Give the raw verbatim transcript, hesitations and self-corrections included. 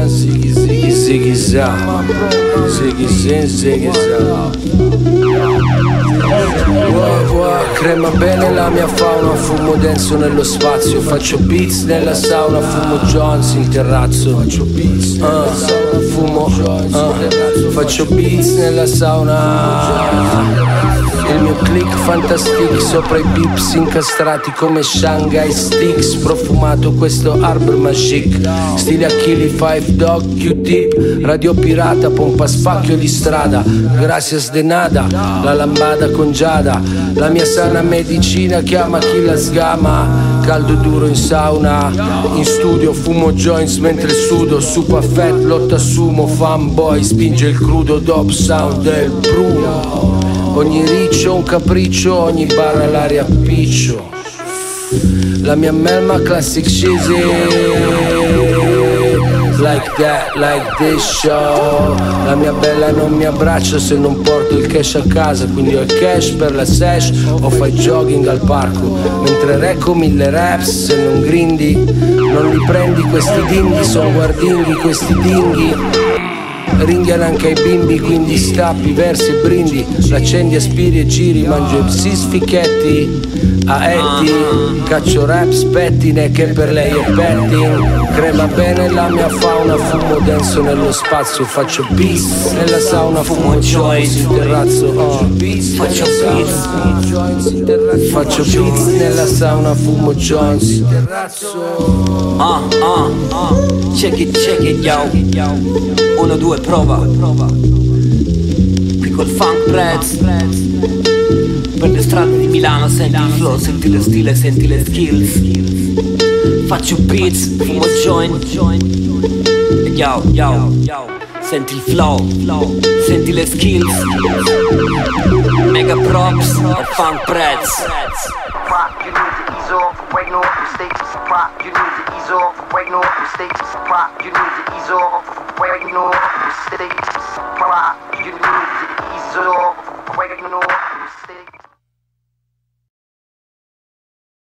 Zan, ziggy ziggy ziggy za, ziggy zin ziggy za. Wow, wow, crema bene la mia fauna, fumo denso nello spazio, faccio beats nella sauna, fumo Jones in terrazzo, faccio beats nella sauna, fumo uh, faccio beats nella sauna. Il mio click fantastic sopra i pips incastrati come Shanghai Sticks, profumato questo Arbor Magic, stile Achille Five Dog Q-tip, radio pirata, pompa spacchio di strada, gracias de nada, la lambada con Giada, la mia sana medicina chiama chi la sgama, caldo duro in sauna, in studio fumo joints mentre sudo, super fat, lotta sumo, fanboy, spinge il crudo dop sound del Bruno. Ogni riccio un capriccio, ogni barra l'aria piccio. La mia melma classic cheesy, like that, like this show. La mia bella non mi abbraccia se non porto il cash a casa, quindi ho il cash per la sesh o fai jogging al parco. Mentre recco mille raps, se non grindi non li prendi questi dinghi, son guardinghi questi dinghi. Ringhiano anche ai bimbi, quindi stappi, versi e brindi, l'accendi, aspiri e giri, mangio i psi sfichetti a Etti, caccio rap spettine che per lei è petting, crema bene la mia fauna, fumo denso nello spazio, faccio beats nella sauna, fumo joints in terrazzo, oh. Faccio beats, faccio beats nella sauna, fumo joints in terrazzo. Ah, ah, ah, check it, check it, yo. Uno, due, prova. Qui col Funk Prez. Per le strade di Milano senti il flow, senti lo stile, senti le skills. Faccio beats, fumo joint. Yo, yo, yo. Senti il flow, senti le skills. Mega props al Funk Prez. You need to ease off, breaking off mistakes. Prop, you need to ease off, breaking off mistakes. Prop, you need to ease off, breaking off mistakes. Prop, you need to ease off, breaking off mistakes.